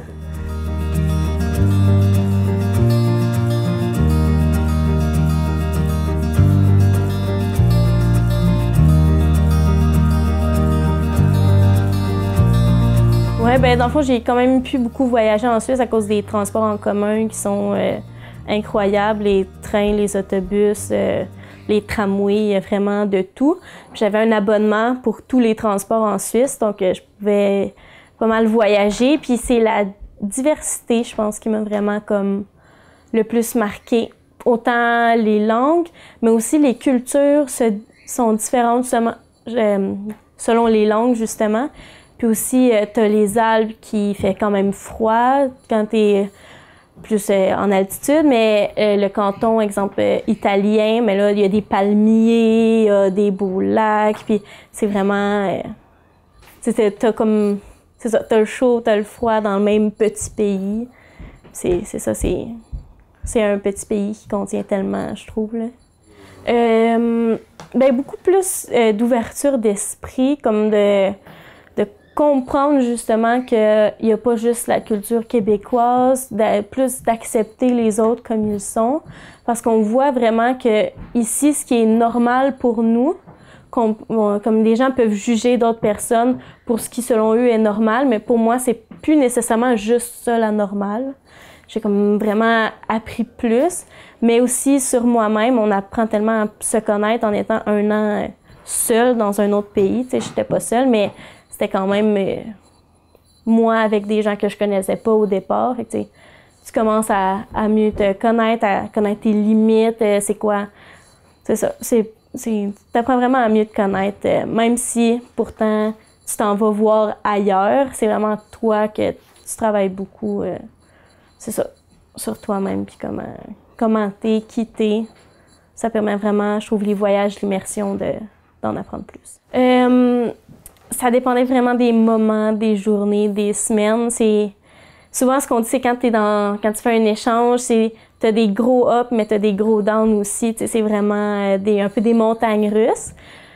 Ouais, ben dans le fond, j'ai quand même pu beaucoup voyager en Suisse à cause des transports en commun qui sont incroyables, les trains, les autobus, les tramways, vraiment de tout. J'avais un abonnement pour tous les transports en Suisse, donc je pouvais pas mal voyager. Puis c'est la diversité, je pense, qui m'a vraiment comme le plus marqué. Autant les langues, mais aussi les cultures sont différentes selon les langues, justement. Puis aussi, tu as les Alpes qui fait quand même froid quand tu es plus en altitude, mais le canton, exemple, italien, mais là, il y a des palmiers, il y a des beaux lacs, puis c'est vraiment... t'as comme... C'est ça, t'as le chaud, t'as le froid dans le même petit pays. C'est ça, c'est un petit pays qui contient tellement, je trouve, là. Ben, beaucoup plus d'ouverture d'esprit, comme de comprendre justement qu'il n'y a pas juste la culture québécoise, plus d'accepter les autres comme ils sont, parce qu'on voit vraiment que ici, ce qui est normal pour nous, comme les gens peuvent juger d'autres personnes pour ce qui, selon eux, est normal, mais pour moi, c'est plus nécessairement juste ça, la normale. J'ai comme vraiment appris plus, mais aussi sur moi-même, on apprend tellement à se connaître en étant 1 an seule dans un autre pays. Tu sais, j'étais pas seule, mais c'était quand même moi avec des gens que je connaissais pas au départ. Fait que, tu commences à mieux te connaître, à connaître tes limites, c'est quoi. C'est ça. T'apprends vraiment à mieux te connaître, même si pourtant tu t'en vas voir ailleurs. C'est vraiment toi que tu travailles beaucoup, c'est ça, sur toi-même, puis comment t'es, qui t'es. Ça permet vraiment, je trouve, les voyages, l'immersion d'en apprendre plus. Ça dépendait vraiment des moments, des journées, des semaines. C'est souvent ce qu'on dit, c'est quand tu fais un échange, t'as des gros ups, mais t'as des gros downs aussi. C'est vraiment un peu des montagnes russes.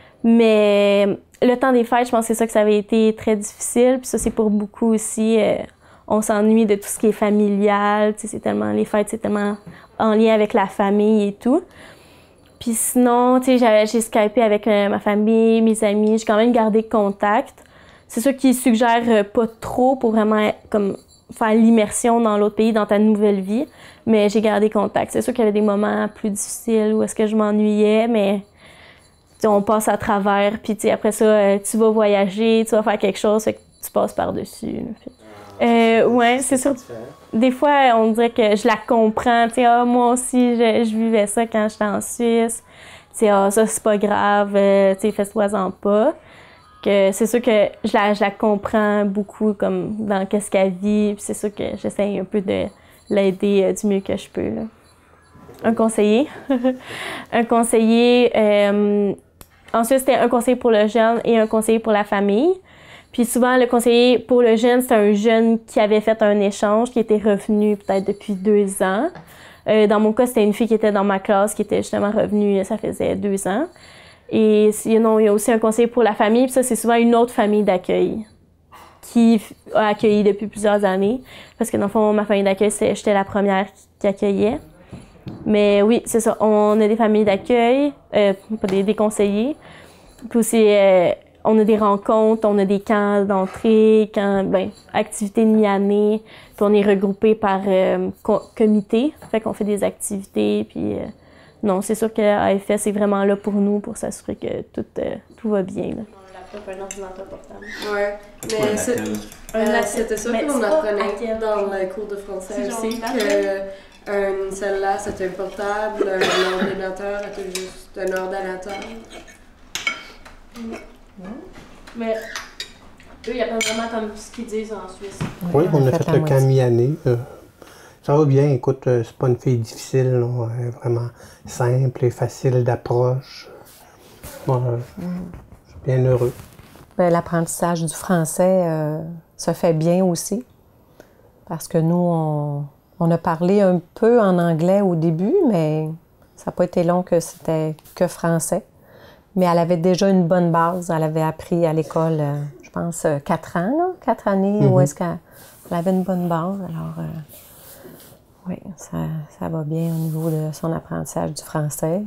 Mais le temps des fêtes, je pense que c'est ça que ça avait été très difficile. Puis ça, c'est pour beaucoup aussi. On s'ennuie de tout ce qui est familial. Les fêtes, c'est tellement en lien avec la famille et tout. Puis sinon, j'ai Skypé avec ma famille, mes amis. J'ai quand même gardé contact. C'est sûr qu'ils suggèrent pas trop pour vraiment comme faire l'immersion dans l'autre pays, dans ta nouvelle vie. Mais j'ai gardé contact. C'est sûr qu'il y avait des moments plus difficiles où est-ce que je m'ennuyais, mais on passe à travers. Puis après ça, tu vas voyager, tu vas faire quelque chose, fait que tu passes par-dessus. Ouais, c'est sûr. Des fois, on dirait que je la comprends. Moi aussi, je vivais ça quand j'étais en Suisse. Ça, c'est pas grave. Fais-toi-en pas. Que c'est sûr que je la comprends beaucoup comme dans qu'est-ce qu'elle vit. Puis c'est sûr que j'essaie un peu de l'aider du mieux que je peux. Là. Un conseiller. Un conseiller. Ensuite, c'était un conseiller pour le jeune et un conseiller pour la famille. Puis souvent, le conseiller pour le jeune, c'est un jeune qui avait fait un échange, qui était revenu peut-être depuis 2 ans. Dans mon cas, c'était une fille qui était dans ma classe, qui était justement revenue, ça faisait 2 ans. Et sinon, il y a aussi un conseiller pour la famille, puis ça, c'est souvent une autre famille d'accueil qui a accueilli depuis plusieurs années. Parce que dans le fond, ma famille d'accueil, j'étais la première qui accueillait. Mais oui, c'est ça, on a des familles d'accueil, des conseillers. Puis aussi... on a des rencontres, on a des camps d'entrée, activités de mi-année, puis on est regroupés par comité, fait qu'on fait des activités, puis non, c'est sûr que AFS est vraiment là pour nous, pour s'assurer que tout va bien. Là. Un laptop, un ordinateur portable. Ouais, mais c'était ça qu'on apprenait dans le cours de français aussi, qu'une celle-là, c'était un portable, un ordinateur, c'était juste un ordinateur. Mais eux, ils appellent vraiment comme ce qu'ils disent en Suisse. Oui, on a fait le camp mi-année. Ça va bien, écoute, c'est pas une fille difficile, non, elle est vraiment simple et facile d'approche. bien heureux. L'apprentissage du français se fait bien aussi, parce que nous, on a parlé un peu en anglais au début, mais ça n'a pas été long que c'était que français. Mais elle avait déjà une bonne base. Elle avait appris à l'école, je pense, 4 ans, là, 4 années, où est-ce qu'elle avait une bonne base. Alors, oui, ça va bien au niveau de son apprentissage du français.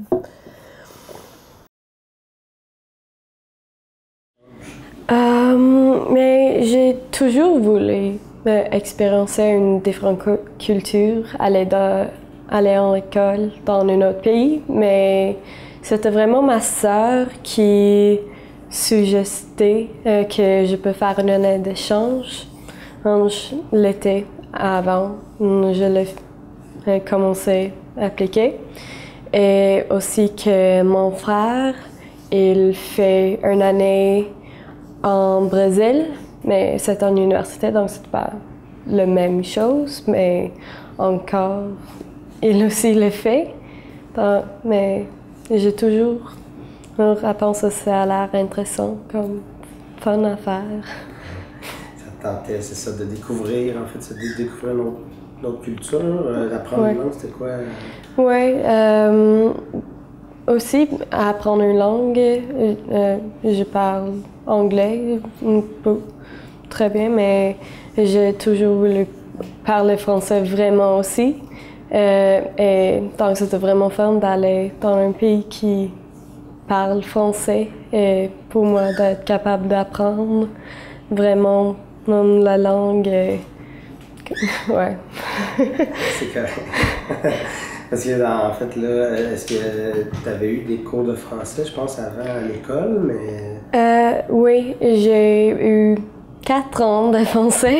Mais j'ai toujours voulu expérimenter une différente culture, aller en école dans un autre pays, mais c'était vraiment ma sœur qui suggérait que je peux faire une année d'échange l'été avant. Je l'ai commencé à appliquer. Et aussi que mon frère, il fait une année en Brésil, mais c'est en université, donc c'est pas la même chose, mais encore, il aussi le fait. Donc, mais j'ai toujours pensé que ça a l'air intéressant, comme fun à faire. Ça tentait, c'est ça, de découvrir, en fait, de découvrir notre culture, d'apprendre une langue, c'était quoi? Oui, aussi apprendre une langue, je parle anglais très bien, mais j'ai toujours voulu parler français vraiment aussi. Et donc c'était vraiment fun d'aller dans un pays qui parle français et pour moi d'être capable d'apprendre vraiment la langue. Ouais. C'est correct. Parce que, en fait, là, est-ce que tu avais eu des cours de français, je pense, avant à l'école, mais... Oui, j'ai eu 4 ans de français.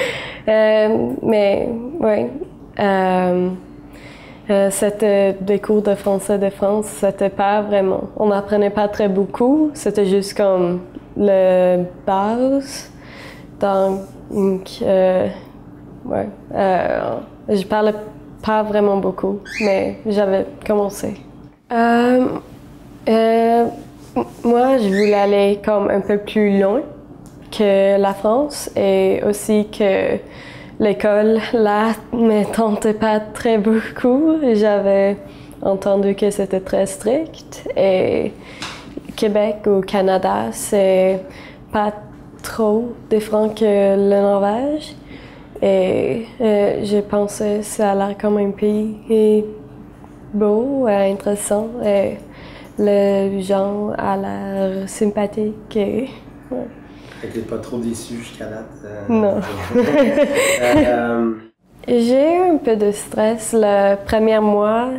Mais, oui. C'était des cours de français de France, c'était pas vraiment... On n'apprenait pas très beaucoup, c'était juste comme le base. Donc, ouais. Je parlais pas vraiment beaucoup, mais j'avais commencé. Moi, je voulais aller comme un peu plus loin que la France et aussi que l'école, là, me tentait pas très beaucoup. J'avais entendu que c'était très strict et Québec ou Canada, c'est pas trop différent que le Norvège. Et je pensais que ça a l'air comme un pays beau, intéressant, et les gens a l'air sympathiques. Et, ouais. Fait que t'es pas trop déçu jusqu'à date? Non. J'ai eu un peu de stress le premier mois.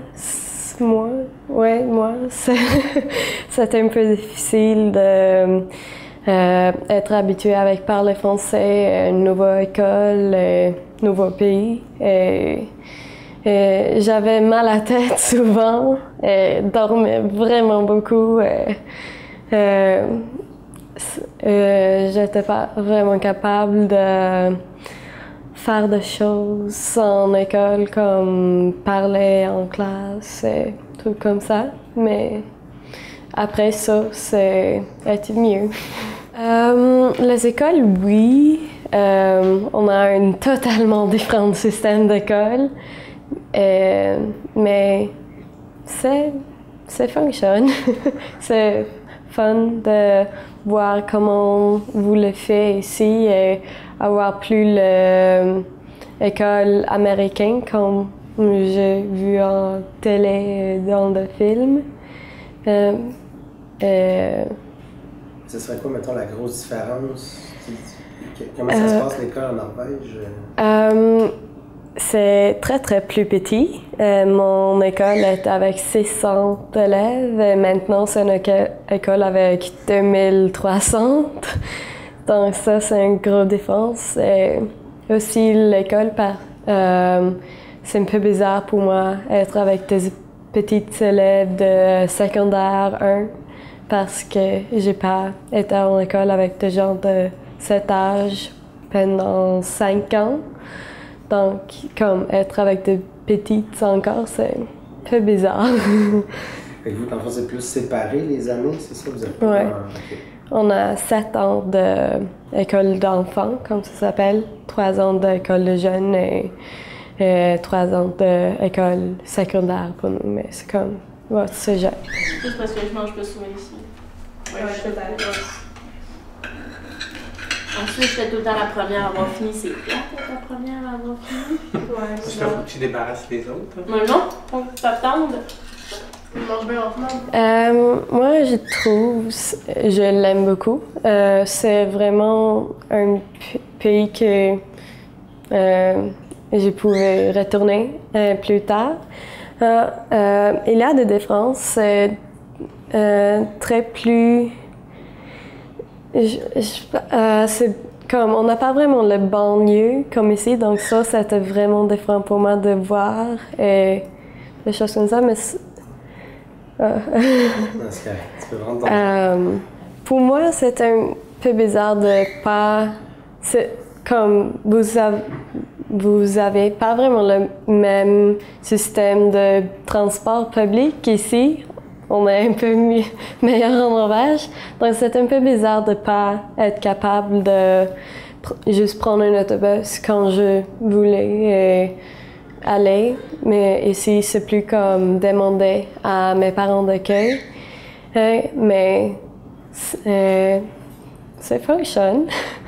C'était un peu difficile de... être habitué avec parler français, une nouvelle école, nouveau pays. Et j'avais mal à la tête souvent et dormais vraiment beaucoup. J'étais pas vraiment capable de faire des choses en école comme parler en classe et trucs comme ça. Mais après ça, c'est été mieux. Les écoles, oui. On a un totalement différent système d'école. Mais ça fonctionne. C'est fun de voir comment vous le faites ici et avoir plus l'école américaine comme j'ai vu en télé dans des films. Ce serait quoi, mettons, la grosse différence? Comment ça se passe l'école en Norvège? C'est très, très plus petit. Mon école est avec 600 élèves et maintenant c'est une école avec 2300. Donc ça, c'est une grosse différence. Et aussi l'école, c'est un peu bizarre pour moi être avec des petits élèves de secondaire 1 parce que j'ai pas été en école avec des gens de cet âge pendant 5 ans. Donc, comme être avec des petites encore, c'est un peu bizarre. Et vous, dans le fond, c'est plus séparé les années, c'est ça? Vous êtes ouais. Okay. On a 7 ans d'école d'enfants, comme ça s'appelle, 3 ans d'école de jeunes et 3 ans d'école secondaire pour nous. Mais c'est comme, ouais, c'est jeune. Juste parce que je mange pas souvent ici. Ouais, je suis Ensuite, je fais tout le temps la première à avoir fini. C'est plate la première à avoir fini. Ouais, parce qu'il faut que tu débarrasses les autres. Mais non, faut que tu t'attendes. Tu manges bien en moi, je trouve, je l'aime beaucoup. C'est vraiment un pays que je pouvais retourner plus tard. Il y a des différences. C'est très plus... c'est comme, on n'a pas vraiment le banlieue comme ici, donc ça, c'était vraiment différent pour moi de voir et des choses comme ça, mais pour moi, c'est un peu bizarre de pas... C'est comme, vous avez pas vraiment le même système de transport public qu'ici. On est un peu meilleur en Norvège. Donc, c'est un peu bizarre de ne pas être capable de juste prendre un autobus quand je voulais aller. Mais ici, c'est plus comme demander à mes parents d'accueil. Mais ça fonctionne.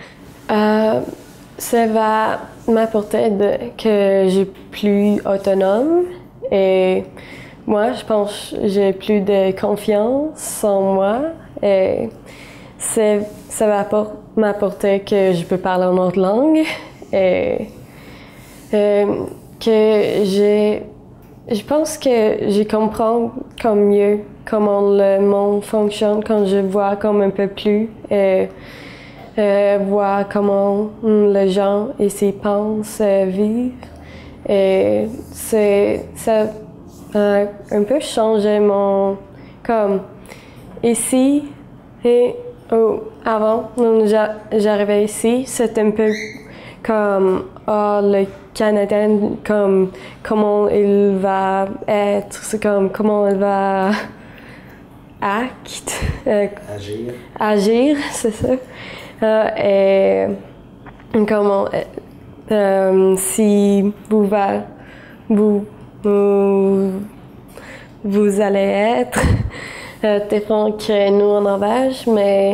Ça va m'apporter que je suis plus autonome et moi, je pense que j'ai plus de confiance en moi et ça va m'apporter que je peux parler en autre langue et que je pense que je comprends comme mieux comment le monde fonctionne quand je vois comme un peu plus et voir comment les gens ici pensent, vivent et ça un peu changé mon... Comme ici, et avant, j'arrivais ici, c'était un peu comme le Canadien, comme comment il va être, c'est comme comment il va agir, c'est ça. Et comment si vous allez être différent que nous en Norvège, mais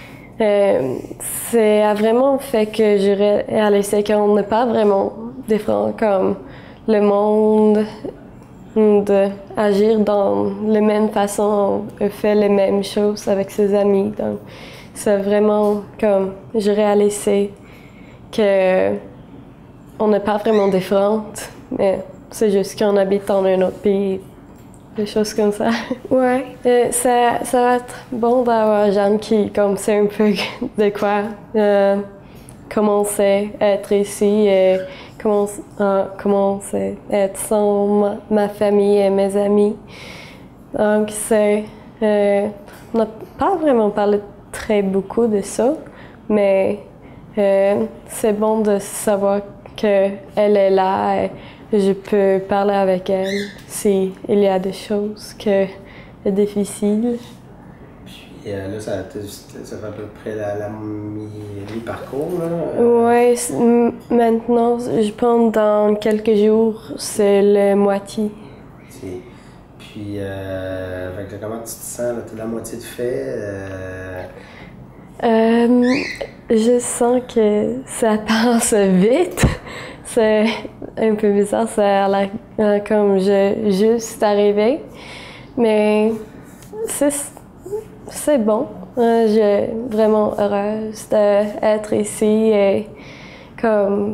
c'est a vraiment fait que j'ai réalisé qu'on n'est pas vraiment différent comme le monde d'agir dans la même façon, on fait les mêmes choses avec ses amis. Donc, c'est vraiment comme j'ai réalisé que on n'est pas vraiment différentes, mais c'est juste qu'on habite dans un autre pays, des choses comme ça. Ouais, ça va être bon d'avoir Jeanne qui, comme c'est un peu de quoi commencer à être ici et commencer à être sans ma famille et mes amis. Donc on n'a pas vraiment parlé très beaucoup de ça, mais c'est bon de savoir qu'elle est là et je peux parler avec elle s'il y a des choses qui sont difficiles. Puis là, ça fait à peu près la mi-parcours, là? Oui, maintenant, je pense dans quelques jours, c'est la moitié. Puis, comment tu te sens? Tu as la moitié de fait? Je sens que ça passe vite. C'est un peu bizarre, ça a l'air comme je juste arrivé. Mais c'est bon. Je suis vraiment heureuse d'être ici et comme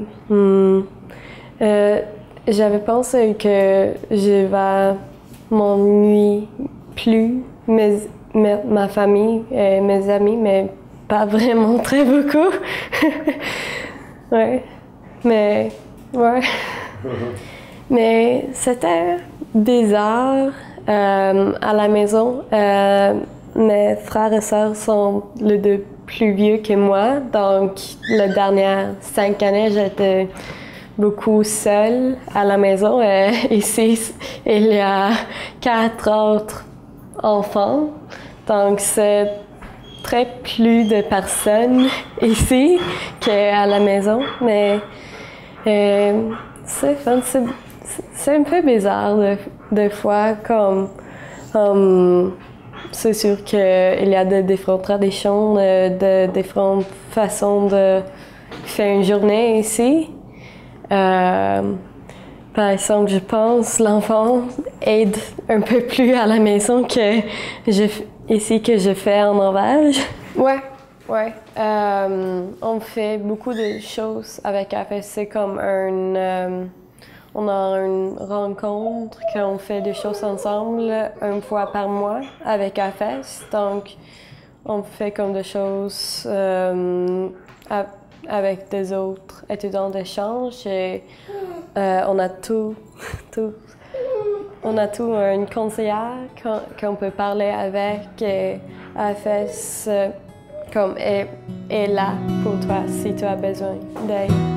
j'avais pensé que je vais m'ennuyer plus ma famille et mes amis, mais pas vraiment très beaucoup. Ouais. Mais ouais. Mais c'était bizarre à la maison. Mes frères et sœurs sont les deux plus vieux que moi, donc les dernières 5 années, j'étais beaucoup seule à la maison. Ici, il y a 4 autres enfants, donc c'est très plus de personnes ici qu'à la maison, mais c'est un peu bizarre des fois, comme c'est sûr qu'il y a de différentes traditions, de différentes façons de faire une journée ici. Par exemple, je pense l'enfant aide un peu plus à la maison que ici que je fais en Norvège. Ouais. On fait beaucoup de choses avec AFES. C'est comme on a une rencontre qu'on fait des choses ensemble une fois par mois avec AFES. Donc, on fait comme des choses avec des autres étudiants d'échange et on a une conseillère qu'on peut parler avec et AFES est là pour toi si tu as besoin d'aide.